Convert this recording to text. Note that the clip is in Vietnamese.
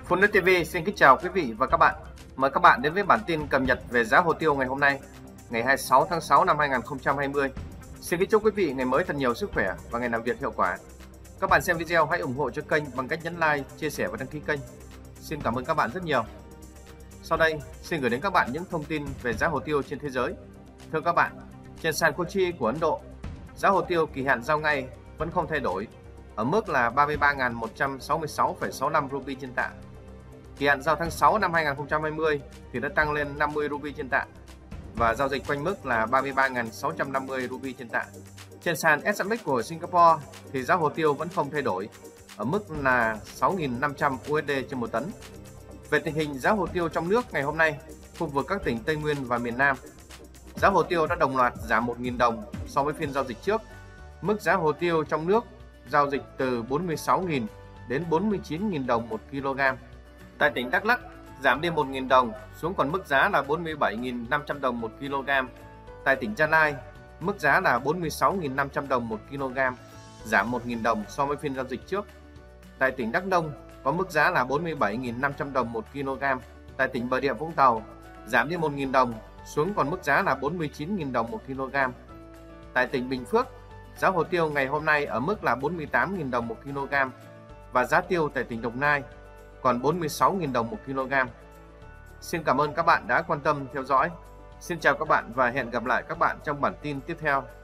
Phụ Nữ TV xin kính chào quý vị và các bạn. Mời các bạn đến với bản tin cập nhật về giá hồ tiêu ngày hôm nay, ngày 26 tháng 6 năm 2020. Xin kính chúc quý vị ngày mới thật nhiều sức khỏe và ngày làm việc hiệu quả. Các bạn xem video hãy ủng hộ cho kênh bằng cách nhấn like, chia sẻ và đăng ký kênh. Xin cảm ơn các bạn rất nhiều. Sau đây, xin gửi đến các bạn những thông tin về giá hồ tiêu trên thế giới. Thưa các bạn, trên sàn Kochi của Ấn Độ, giá hồ tiêu kỳ hạn giao ngay vẫn không thay đổi, ở mức là 33.166,65 rupee trên tạ. Kỳ hạn giao tháng 6 năm 2020 thì đã tăng lên 50 rupee trên tạ và giao dịch quanh mức là 33.650 rupee trên tạ. Trên sàn SMX của Singapore thì giá hồ tiêu vẫn không thay đổi, ở mức là 6.500 USD trên 1 tấn. Về tình hình giá hồ tiêu trong nước ngày hôm nay, khu vực các tỉnh Tây Nguyên và miền Nam, giá hồ tiêu đã đồng loạt giảm 1.000 đồng so với phiên giao dịch trước. Mức giá hồ tiêu trong nước giao dịch từ 46.000 đến 49.000 đồng 1 kg. Tại tỉnh Đắk Lắk, giảm đi 1.000 đồng xuống còn mức giá là 47.500 đồng 1 kg. Tại tỉnh Gia Lai, mức giá là 46.500 đồng 1 kg, giảm 1.000 đồng so với phiên giao dịch trước. Tại tỉnh Đắk Nông, có mức giá là 47.500 đồng 1 kg. Tại tỉnh Bà Rịa Vũng Tàu, giảm đi 1.000 đồng xuống còn mức giá là 49.000 đồng 1 kg. Tại tỉnh Bình Phước, giá hồ tiêu ngày hôm nay ở mức là 48.000 đồng 1 kg và giá tiêu tại tỉnh Đồng Nai còn 46.000 đồng 1 kg. Xin cảm ơn các bạn đã quan tâm theo dõi. Xin chào các bạn và hẹn gặp lại các bạn trong bản tin tiếp theo.